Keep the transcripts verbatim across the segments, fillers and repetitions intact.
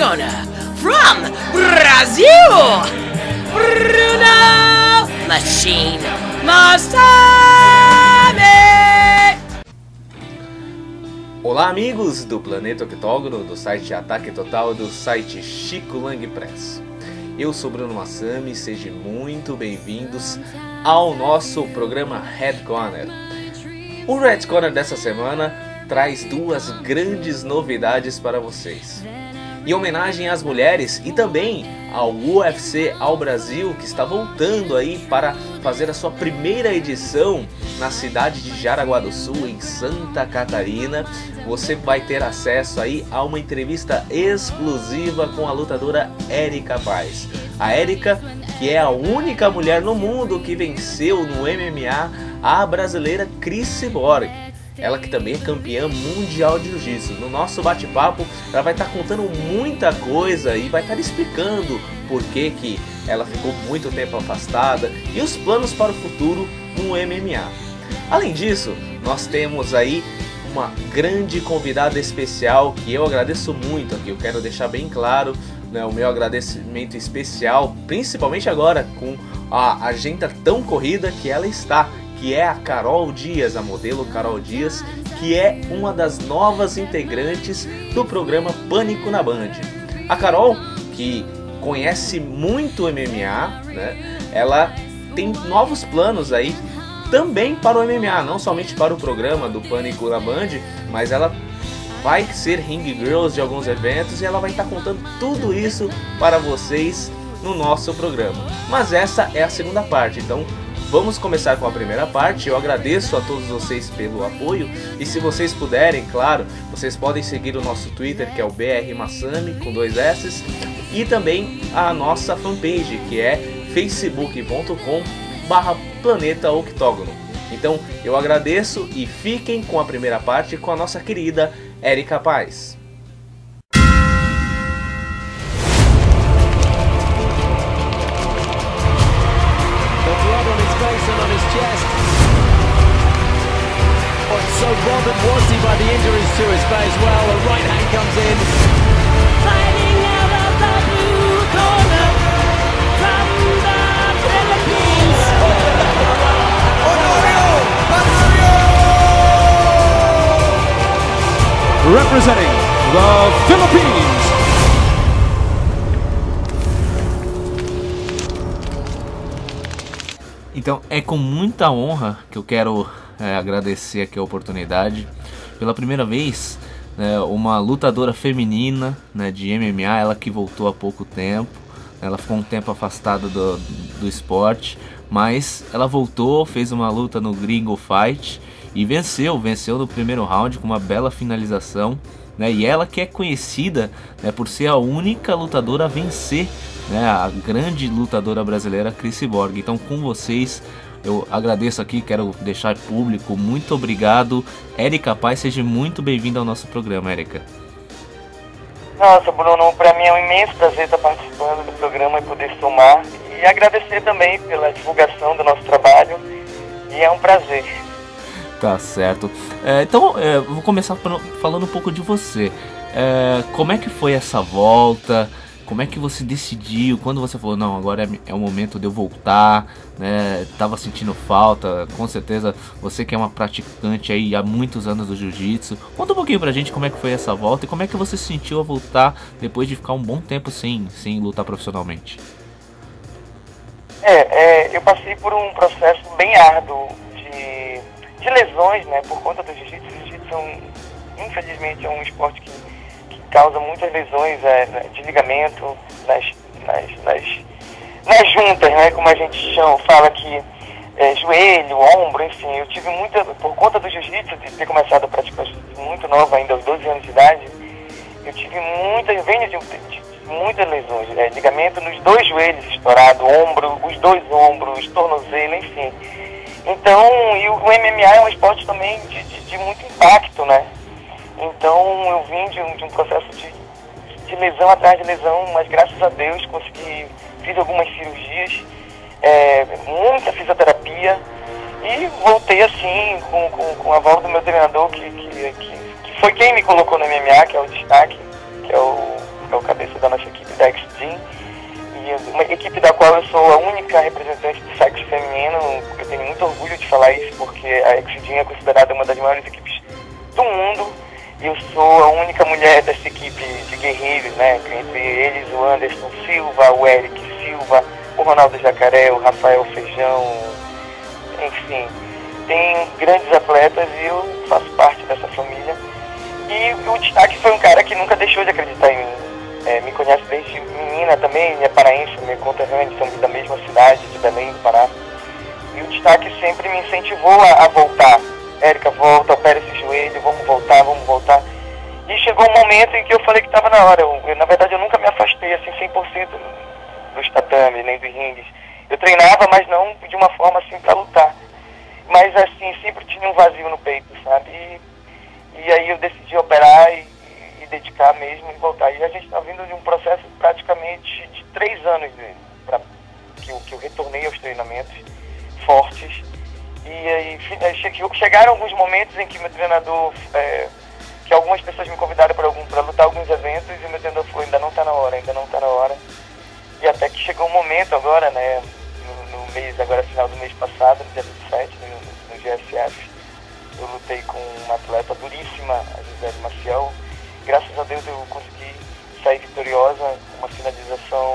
Corona from Brazil, Bruno Machine Masami. Olá, amigos do Planeta Octógono, do site Ataque Total, do site Chico Lang Press. Eu sou Bruno Masami, sejam muito bem-vindos ao nosso programa Red Corner. O Red Corner dessa semana traz duas grandes novidades para vocês. Em homenagem às mulheres e também ao U F C ao Brasil, que está voltando aí para fazer a sua primeira edição na cidade de Jaraguá do Sul, em Santa Catarina, você vai ter acesso aí a uma entrevista exclusiva com a lutadora Érica Paz. A Érica, que é a única mulher no mundo que venceu no M M A a brasileira Cris Cyborg. Ela que também é campeã mundial de jiu-jitsu. No nosso bate-papo, ela vai estar contando muita coisa e vai estar explicando por que que ela ficou muito tempo afastada e os planos para o futuro no M M A. Além disso, nós temos aí uma grande convidada especial que eu agradeço muito aqui. Eu quero deixar bem claro, né, o meu agradecimento especial, principalmente agora com a agenda tão corrida que ela está, que é a Carol Dias, a modelo Carol Dias, que é uma das novas integrantes do programa Pânico na Band. A Carol, que conhece muito o M M A, né, ela tem novos planos aí também para o M M A, não somente para o programa do Pânico na Band, mas ela vai ser Ring Girls de alguns eventos e ela vai estar contando tudo isso para vocês no nosso programa. Mas essa é a segunda parte, então vamos começar com a primeira parte. Eu agradeço a todos vocês pelo apoio e se vocês puderem, claro, vocês podem seguir o nosso Twitter, que é o B R Masami com dois S, e também a nossa fanpage, que é facebook ponto com barra Planeta Octógono. Então eu agradeço e fiquem com a primeira parte com a nossa querida Érica Paz. So bothered was he by the injuries to his face? Well, the right hand comes in. Fighting out of the blue corner from the Philippines. Honorio! Honorio! Representing the Philippines. Então é com muita honra que eu quero é, agradecer aqui a oportunidade. Pela primeira vez, né, uma lutadora feminina, né, de M M A, ela que voltou há pouco tempo. Ela ficou um tempo afastada do, do esporte, mas ela voltou, fez uma luta no Gringo Fight e venceu, venceu no primeiro round com uma bela finalização, né, e ela que é conhecida, né, por ser a única lutadora a vencer, né, a grande lutadora brasileira Cris Cyborg. Então com vocês eu agradeço aqui, quero deixar público, muito obrigado. Érica Paz, seja muito bem-vinda ao nosso programa, Érica. Nossa, Bruno, para mim é um imenso prazer estar participando do programa e poder somar. E agradecer também pela divulgação do nosso trabalho. E é um prazer. Tá certo. É, então, é, vou começar falando um pouco de você. É, como é que foi essa volta? Como é que você decidiu? Quando você falou, não, agora é, é o momento de eu voltar, né? Tava sentindo falta, com certeza você que é uma praticante aí há muitos anos do jiu-jitsu. Conta um pouquinho pra gente como é que foi essa volta e como é que você se sentiu a voltar depois de ficar um bom tempo sem, sem lutar profissionalmente. É, é, eu passei por um processo bem árduo de, de lesões, né? Por conta do jiu-jitsu. O jiu-jitsu, é um, infelizmente, é um esporte que causa muitas lesões é, de ligamento nas, nas, nas, nas juntas, né, como a gente chama, fala que é, joelho, ombro, enfim. Eu tive muita, por conta do jiu-jitsu, de ter começado a praticar jiu-jitsu muito nova, ainda aos doze anos de idade, eu tive muitas, venho de, de, de muitas lesões, né, ligamento nos dois joelhos estourado, ombro, os dois ombros, tornozelo, enfim. Então, e o M M A é um esporte também de, de, de muito impacto, né? Então eu vim de um, de um processo de, de lesão atrás de lesão, mas graças a Deus consegui, fiz algumas cirurgias, é, muita fisioterapia e voltei assim com, com, com a volta do meu treinador que, que, que, que foi quem me colocou no M M A, que é o Destaque, que é o, que é o cabeça da qual eu sou a única representante do sexo feminino. Eu tenho muito orgulho de falar isso, porque a Exidin é considerada uma das maiores equipes do mundo, e eu sou a única mulher dessa equipe de guerreiros, né? Entre eles o Anderson Silva, o Eric Silva, o Ronaldo Jacaré, o Rafael Feijão, enfim, tem grandes atletas e eu faço parte dessa família. E o destaque foi um cara que nunca deixou de acreditar em mim. É, me conhece desde menina também, minha paraense, minha conterrânea, somos da mesma cidade, de Belém do Pará. E o destaque sempre me incentivou a, a voltar. Érica, volta, opera esse joelho, vamos voltar, vamos voltar. E chegou um momento em que eu falei que estava na hora. Eu, eu, na verdade, eu nunca me afastei assim cem por cento dos tatames, nem dos rings. Eu treinava, mas não de uma forma assim para lutar. Mas assim, sempre tinha um vazio no peito, sabe? E, e aí eu decidi operar e, e dedicar mesmo e voltar. E a gente está vindo de um processo praticamente de três anos para que, eu, que eu retornei aos treinamentos fortes. E aí chegaram alguns momentos em que meu treinador, é, que algumas pessoas me convidaram para algum, para lutar alguns eventos, e o meu treinador falou, ainda não está na hora, ainda não está na hora. E até que chegou um momento agora, né, no, no mês, agora final do mês passado, no dia vinte e sete, no, no G S F, eu lutei com uma atleta duríssima, a Gisele Maciel. Graças a Deus eu consegui sair vitoriosa, uma finalização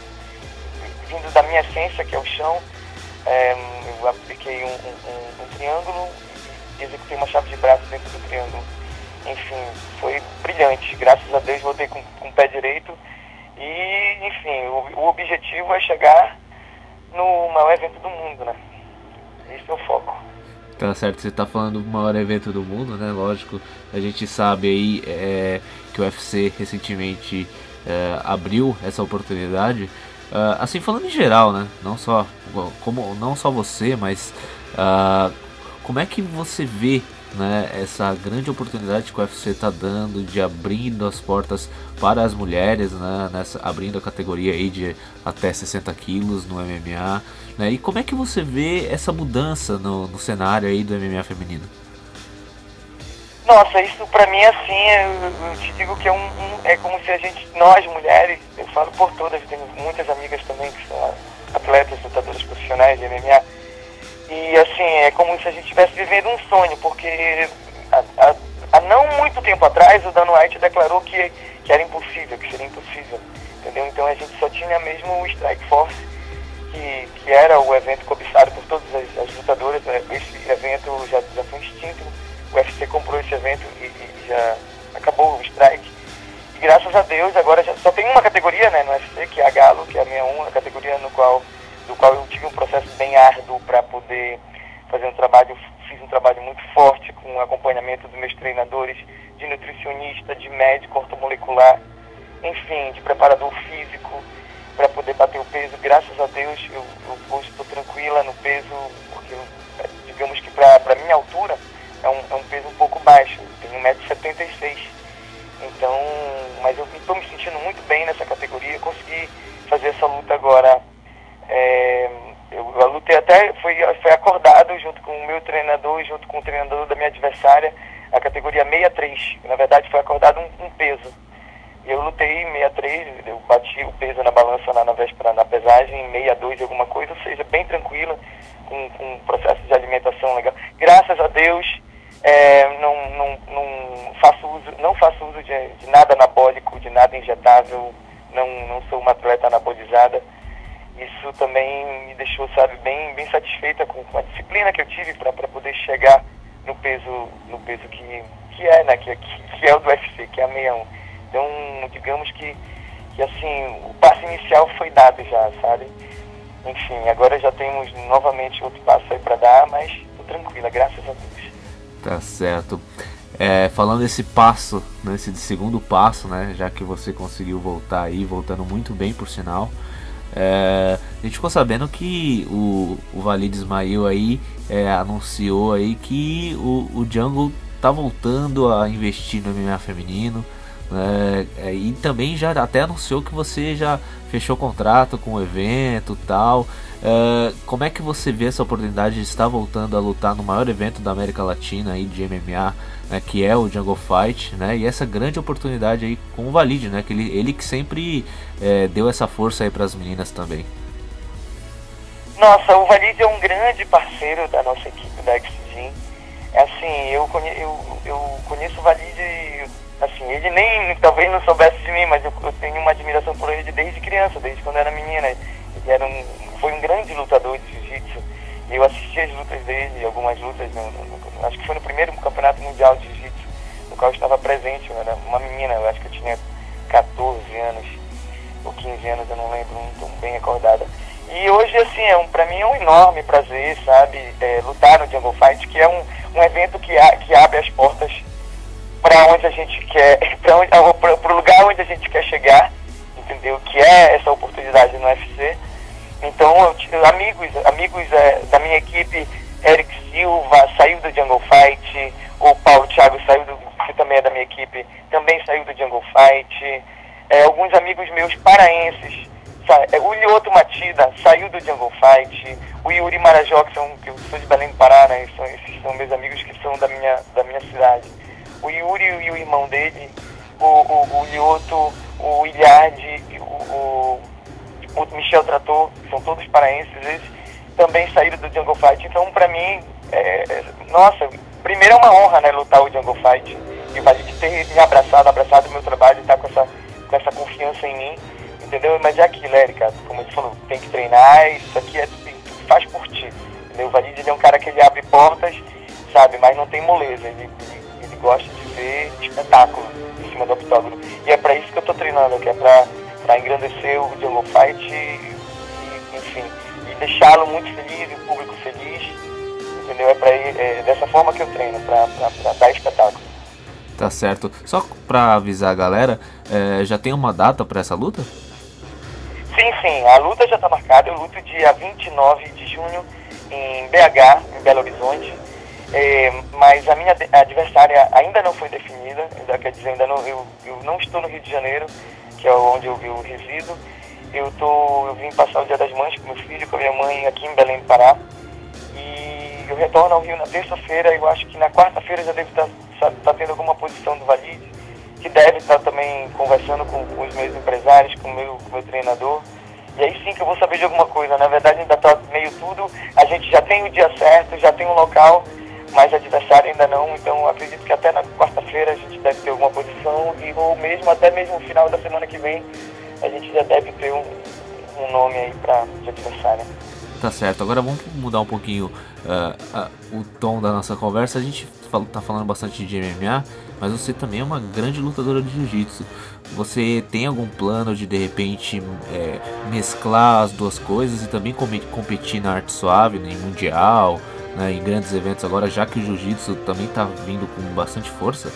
vindo da minha essência, que é o chão. É, eu apliquei um, um, um triângulo e executei uma chave de braço dentro do triângulo. Enfim, foi brilhante. Graças a Deus voltei com, com o pé direito. E, enfim, o, o objetivo é chegar no maior evento do mundo, né? Esse é o foco. Tá certo, você tá falando do maior evento do mundo, né? Lógico, a gente sabe aí é, que o U F C recentemente é, abriu essa oportunidade. Uh, assim, falando em geral, né? Não só, como, não só você, mas uh, como é que você vê, né, essa grande oportunidade que o U F C está dando de abrindo as portas para as mulheres, né, nessa, abrindo a categoria aí de até sessenta quilos no M M A, né, e como é que você vê essa mudança no, no cenário aí do M M A feminino? Nossa, isso pra mim, assim, eu, eu te digo que é, um, um, é como se a gente, nós mulheres, eu falo por todas, tenho muitas amigas também que são atletas, lutadoras profissionais de M M A, e assim, é como se a gente estivesse vivendo um sonho, porque há, há, há não muito tempo atrás o Dana White declarou que, que era impossível, que seria impossível, entendeu? Então a gente só tinha mesmo o Strike Force, que, que era o evento cobiçado por todas as, as lutadoras. Esse evento já, já foi extinto, o U F C comprou esse evento e, e já acabou o Strike. E graças a Deus agora já, só tem uma categoria, né, no U F C, que é a Galo, que é a sessenta e um, a categoria no qual, do qual eu tive um processo bem árduo para poder fazer um trabalho, fiz um trabalho muito forte com o acompanhamento dos meus treinadores, de nutricionista, de médico ortomolecular, enfim, de preparador físico, para poder bater o peso. Graças a Deus eu, eu hoje estou tranquila no peso, porque eu, digamos que para a minha altura é um, é um peso um pouco baixo, eu tenho um metro e setenta e seis, então, mas eu estou me sentindo muito bem nessa categoria, consegui fazer essa luta agora. É, eu, a luta até foi, foi acordado junto com o meu treinador e junto com o treinador da minha adversária, a categoria sessenta e três, na verdade foi acordado um, um peso. Eu lutei em sessenta e três, eu bati o peso na balança lá na véspera, na pesagem, em sessenta e dois e alguma coisa, ou seja, bem tranquila, com, com um processo de alimentação legal. Graças a Deus, é, não, não, não faço uso, não faço uso de, de nada anabólico, de nada injetável, não, não sou uma atleta anabolizada. Isso também me deixou, sabe, bem, bem satisfeita com, com a disciplina que eu tive para poder chegar no peso, no peso que, que é, né, que, que é o do U F C, que é a sessenta e um. Então, digamos que, que assim, o passo inicial foi dado já, sabe? Enfim, agora já temos novamente outro passo aí para dar, mas tô tranquila, graças a Deus. Tá certo. É, falando desse passo, nesse segundo passo, né, já que você conseguiu voltar aí, voltando muito bem por sinal, é, a gente ficou sabendo que o, o Walid Ismail aí é, anunciou aí que o, o Jungle tá voltando a investir no M M A feminino. É, e também já até anunciou que você já fechou contrato com o evento e tal. É, como é que você vê essa oportunidade de estar voltando a lutar no maior evento da América Latina aí de M M A, né, que é o Jungle Fight, né, e essa grande oportunidade aí com o Walid, né, que ele, ele que sempre é, deu essa força aí para as meninas também? Nossa, o Valide é um grande parceiro da nossa equipe da X-Gym. É assim, eu, conhe, eu, eu conheço o Valide, assim, ele nem, talvez não soubesse de mim, mas eu, eu tenho uma admiração por ele desde criança, desde quando eu era menina. Ele era um, foi um grande lutador de jiu-jitsu. E eu assisti as lutas dele, algumas lutas, no, no, no, acho que foi no primeiro campeonato mundial de jiu-jitsu, no qual eu estava presente. Eu era uma menina, eu acho que eu tinha catorze anos ou quinze anos, eu não lembro, não estou bem recordada. E hoje, assim, é um, pra mim é um enorme prazer, sabe, é, lutar no Jungle Fight, que é um, um evento que, a, que abre as portas para onde a gente quer, para o lugar onde a gente quer chegar, entendeu? Que é essa oportunidade no U F C. Então, eu, amigos, amigos é, da minha equipe, Eric Silva saiu do Jungle Fight, o Paulo Thiago saiu do, que também é da minha equipe, também saiu do Jungle Fight, é, alguns amigos meus paraenses, o Lioto Matida saiu do Jungle Fight, o Yuri Marajó, que, são, que eu sou de Belém do Pará, né, são, esses são meus amigos que são da minha, da minha cidade. O Yuri e o irmão dele, o, o, o Lioto, o Ilhard, o, o, o Michel Trator, são todos paraenses, eles também saíram do Jungle Fight. Então, pra mim, é, nossa, primeiro é uma honra, né, lutar o Jungle Fight, e o Valide ter me abraçado, abraçado o meu trabalho e estar com essa, com essa confiança em mim. Entendeu? Mas é aquilo, Érica, como ele falou, tem que treinar, isso aqui é, tu faz por ti. Entendeu? O Valide, ele é um cara que ele abre portas, sabe, mas não tem moleza, ele, ele, ele gosta de ver espetáculo em cima do octógono. E é pra isso que eu tô treinando, que é pra, pra engrandecer o Jungle Fight e, e enfim, e deixá-lo muito feliz, e o público feliz, entendeu? É, pra, é dessa forma que eu treino, pra, pra, pra dar espetáculo. Tá certo. Só pra avisar a galera, é, já tem uma data pra essa luta? Sim, sim, a luta já está marcada. Eu luto dia vinte e nove de junho em B H, em Belo Horizonte, é, mas a minha adversária ainda não foi definida, ainda, quer dizer, ainda não, eu, eu não estou no Rio de Janeiro, que é onde eu, eu resido. Eu, tô, eu vim passar o Dia das Mães com meu filho, com a minha mãe aqui em Belém do Pará, e eu retorno ao Rio na terça-feira. Eu acho que na quarta-feira já deve estar tá, tá tendo alguma posição do Valide, que deve estar também conversando com, com os meus empresários, com o meu, com o meu treinador. E aí sim que eu vou saber de alguma coisa. Na verdade ainda está meio tudo, a gente já tem o dia certo, já tem o local, mas adversário ainda não. Então acredito que até na quarta-feira a gente deve ter alguma posição, e ou mesmo até mesmo no final da semana que vem a gente já deve ter um, um nome aí para de adversário. Tá certo, agora vamos mudar um pouquinho uh, uh, o tom da nossa conversa. A gente fal- tá falando bastante de M M A, mas você também é uma grande lutadora de jiu-jitsu. Você tem algum plano de de repente é, mesclar as duas coisas e também com- competir na arte suave, né, em mundial, né, em grandes eventos agora, já que o jiu-jitsu também tá vindo com bastante força?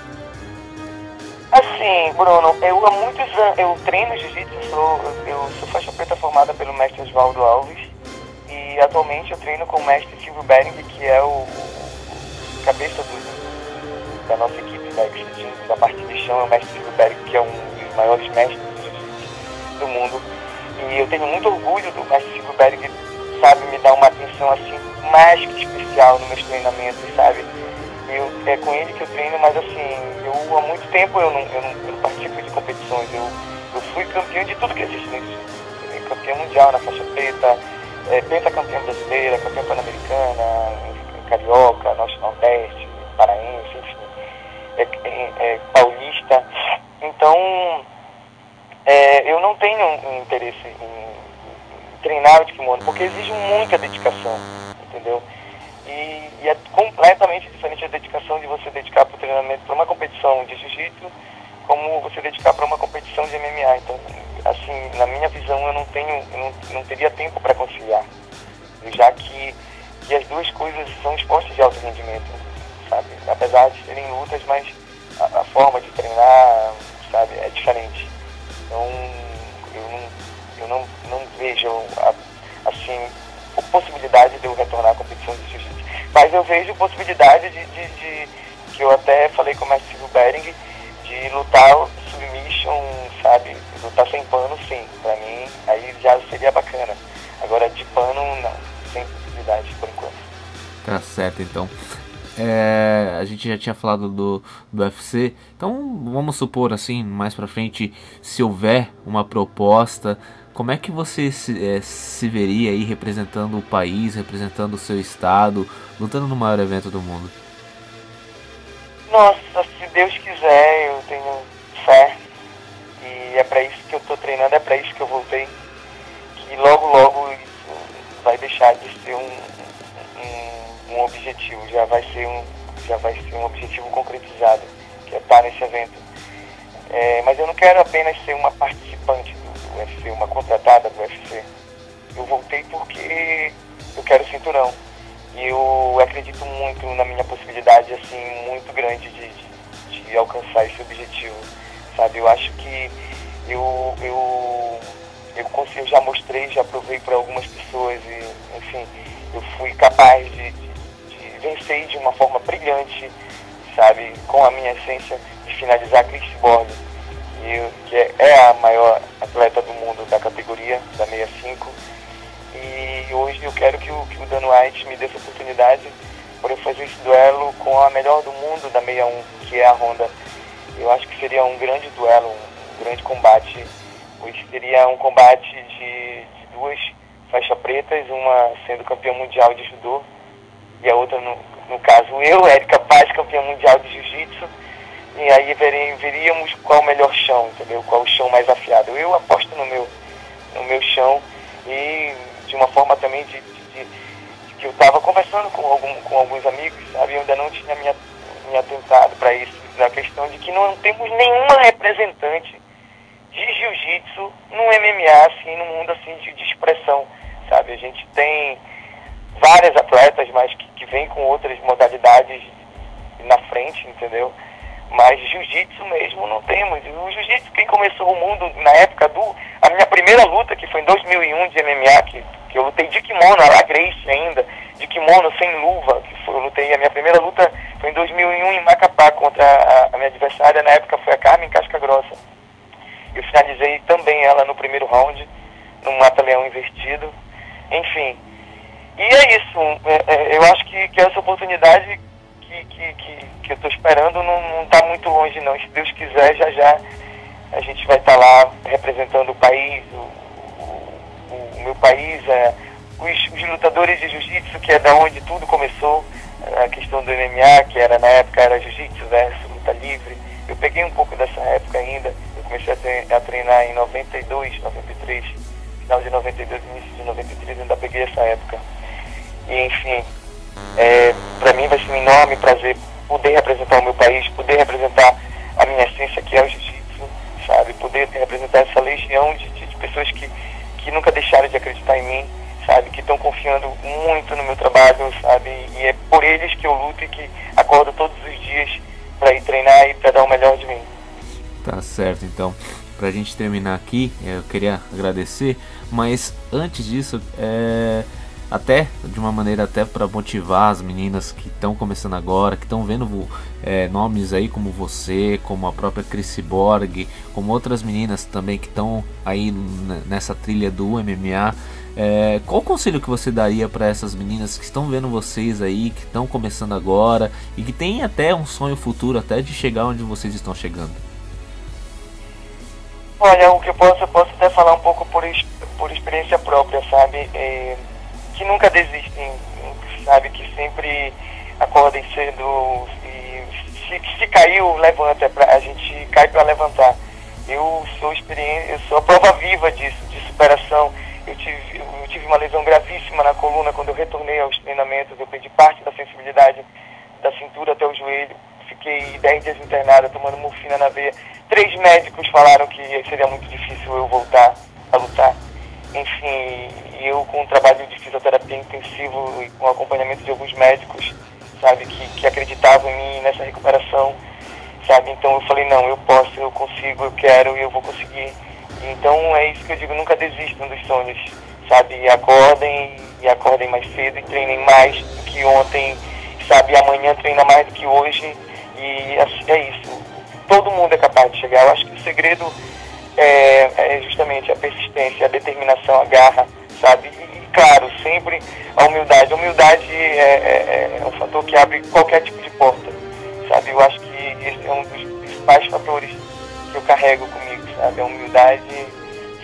Assim, Bruno, eu há muitos anos, eu treino jiu-jitsu, sou, eu sou faixa preta formada pelo mestre Oswaldo Alves, e atualmente eu treino com o mestre Silvio Bering, que é o, o cabeça do, da nossa equipe da X-Gym, da parte de chão. É o mestre Silvio Bering, que é um dos maiores mestres de jiu-jitsu do mundo, e eu tenho muito orgulho do mestre Silvio Bering, sabe, me dar uma atenção assim mais que especial nos meus treinamentos, sabe. Eu, é com ele que eu treino, mas assim, eu há muito tempo eu não, eu não, eu não participo de competições. Eu, eu fui campeão de tudo que existe nisso. Campeão mundial na faixa preta, é, pentacampeã brasileira, campeã pan-americana, carioca, norte nordeste, paraense, enfim, é, é, é, paulista. Então, é, eu não tenho um interesse em, em treinar o kimono, porque exige muita dedicação, entendeu? E, e é completamente diferente a dedicação de você dedicar para o treinamento para uma competição de jiu-jitsu, como você dedicar para uma competição de M M A. Então, assim, na minha visão, eu não tenho, eu não, não teria tempo para conciliar, já que, que as duas coisas são esportes de alto rendimento, sabe? Apesar de serem lutas, mas a, a forma de treinar, sabe, é diferente. Então, eu não, eu não, não vejo, a, assim, a possibilidade de eu retornar à competição de jiu-jitsu. Mas eu vejo possibilidade de, de, de, que eu até falei com o mestre Silvio Bering, de lutar submission, sabe, lutar sem pano, sim. Pra mim, aí já seria bacana. Agora, de pano, não, sem possibilidade, por enquanto. Tá certo, então. É, a gente já tinha falado do, do U F C, então vamos supor assim, mais pra frente, se houver uma proposta como é que você se, é, se veria aí representando o país, representando o seu estado, lutando no maior evento do mundo? Nossa, se Deus quiser, eu tenho fé. E é pra isso que eu tô treinando, é pra isso que eu voltei. Que logo, logo isso vai deixar de ser um, um, um objetivo, já vai ser um, já vai ser um objetivo concretizado, que é estar nesse evento. É, mas eu não quero apenas ser uma participante do, do U F C, uma contratada do U F C. Eu voltei porque eu quero cinturão. E eu acredito muito na minha possibilidade, assim, muito grande de, de, de alcançar esse objetivo, sabe? Eu acho que eu, eu, eu, consigo, eu já mostrei, já provei para algumas pessoas e, enfim, eu fui capaz de, de, de vencer de uma forma brilhante, sabe? Com a minha essência de finalizar a Cris Cyborg, que é, é a maior atleta do mundo da categoria, da sessenta e cinco. E hoje eu quero que o, que o Dana White me dê essa oportunidade para eu fazer esse duelo com a melhor do mundo da sessenta e um, que é a Ronda. Eu acho que seria um grande duelo, um grande combate. Hoje seria um combate de, de duas faixas pretas, uma sendo campeã mundial de judô e a outra, no, no caso eu, Érica Paz, campeã mundial de jiu-jitsu. E aí veríamos qual o melhor chão, entendeu? Qual o chão mais afiado. Eu aposto no meu, no meu chão e de uma forma também de, de, de, de que eu estava conversando com, algum, com alguns amigos, sabe? Eu ainda não tinha me, me atentado para isso, na questão de que não temos nenhuma representante de jiu-jitsu no M M A, assim, no mundo assim, de, de expressão, sabe? A gente tem várias atletas, mas que, que vêm com outras modalidades na frente, entendeu? Mas jiu-jitsu mesmo não temos. O jiu-jitsu, quem começou o mundo na época do... A minha primeira luta, que foi em dois mil e um de M M A, que, que eu lutei de kimono, a La Gracie ainda, de kimono, sem luva, que foi, eu lutei, a minha primeira luta foi em dois mil e um em Macapá, contra a, a minha adversária, na época foi a Carmen Casca Grossa. Eu finalizei também ela no primeiro round, num mata-leão invertido, enfim. E é isso, é, é, eu acho que, que essa oportunidade... Que, que, que, que eu estou esperando não está muito longe não. Se Deus quiser, já já a gente vai estar tá lá representando o país, o, o, o meu país, é, os, os lutadores de jiu-jitsu, que é da onde tudo começou, a questão do M M A, que era na época era jiu-jitsu versus luta livre. Eu peguei um pouco dessa época ainda, eu comecei a, tre a treinar em noventa e dois, noventa e três, final de noventa e dois, início de noventa e três, ainda peguei essa época. E enfim, É, para mim vai ser um enorme prazer poder representar o meu país, poder representar a minha essência, que é o jiu-jitsu, sabe? Poder representar essa legião de, de, de pessoas que, que nunca deixaram de acreditar em mim, sabe? Que estão confiando muito no meu trabalho, sabe? E é por eles que eu luto e que acordo todos os dias para ir treinar e para dar o melhor de mim. Tá certo, então. Pra gente terminar aqui, eu queria agradecer, mas antes disso, é... até de uma maneira até para motivar as meninas que estão começando agora, que estão vendo é, nomes aí como você, como a própria Cris Cyborg, como outras meninas também que estão aí nessa trilha do M M A. É, qual o conselho que você daria para essas meninas que estão vendo vocês aí, que estão começando agora e que têm até um sonho futuro até de chegar onde vocês estão chegando? Olha, o que eu posso, eu posso até falar um pouco por, por experiência própria, sabe? É... que nunca desistem, sabe, que sempre acordem cedo e se, se caiu, levanta, pra, a gente cai para levantar. Eu sou experiência, eu sou a prova viva disso, de superação. Eu tive, eu tive uma lesão gravíssima na coluna quando eu retornei aos treinamentos, eu perdi parte da sensibilidade da cintura até o joelho, fiquei dez dias internada tomando morfina na veia. Três médicos falaram que seria muito difícil eu voltar a lutar. Enfim, eu com um trabalho de fisioterapia intensivo e com acompanhamento de alguns médicos, sabe, que, que acreditavam em mim nessa recuperação, sabe, então eu falei, não, eu posso, eu consigo, eu quero e eu vou conseguir. Então é isso que eu digo, nunca desistam dos sonhos, sabe, e acordem, e acordem mais cedo e treinem mais do que ontem, sabe, amanhã treina mais do que hoje e é isso, todo mundo é capaz de chegar. Eu acho que o segredo É, é justamente a persistência, a determinação, a garra, sabe? E, e claro, sempre a humildade. A humildade é, é, é um fator que abre qualquer tipo de porta, sabe? Eu acho que esse é um dos principais fatores que eu carrego comigo, sabe? A humildade,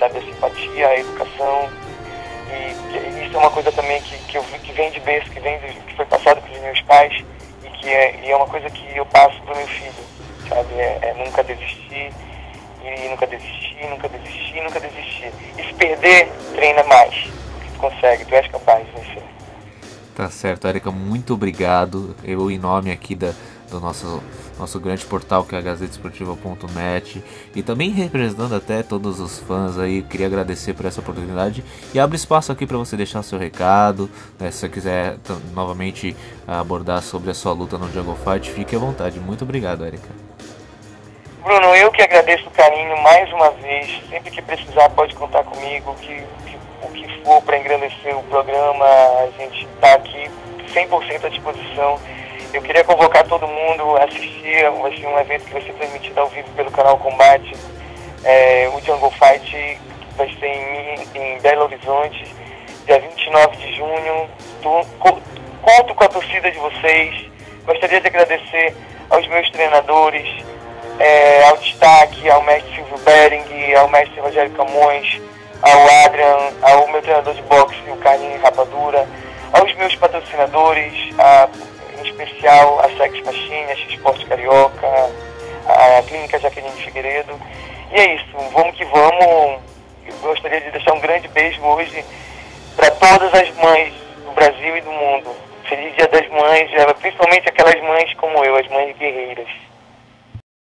sabe? A simpatia, a educação. E, e isso é uma coisa também que, que eu vi que vem de berço, que, vem de, que foi passado pelos meus pais e que é, e é uma coisa que eu passo pro meu filho, sabe? É, é nunca desistir, e nunca desistir, nunca desistir, nunca desistir. E se perder, treina mais. Tu consegue, tu és capaz de vencer. Tá certo, Érica, muito obrigado. Eu, em nome aqui da, do nosso, nosso grande portal, que é a gazeta esportiva ponto net, e também representando até todos os fãs aí, queria agradecer por essa oportunidade e abro espaço aqui para você deixar seu recado, né, se você quiser novamente abordar sobre a sua luta no Jungle Fight, fique à vontade. Muito obrigado, Érica. Bruno, eu que agradeço o carinho mais uma vez. Sempre que precisar pode contar comigo, que, que o que for para engrandecer o programa, a gente está aqui cem por cento à disposição. Eu queria convocar todo mundo a assistir, vai ser um evento que vai ser transmitido ao vivo pelo canal Combate. É, o Jungle Fight vai ser em, em Belo Horizonte, dia vinte e nove de junho. Tô, conto com a torcida de vocês. Gostaria de agradecer aos meus treinadores, é, ao Destaque, ao mestre Silvio Bering, ao mestre Rogério Camões, ao Adrian, ao meu treinador de boxe, o Carlinhos Rapadura, aos meus patrocinadores, a, em especial a Sex Machine, a X-Sport Carioca, a Clínica Jaqueline Figueiredo. E é isso, vamos que vamos. Eu gostaria de deixar um grande beijo hoje para todas as mães do Brasil e do mundo. Feliz Dia das Mães, principalmente aquelas mães como eu, as mães guerreiras.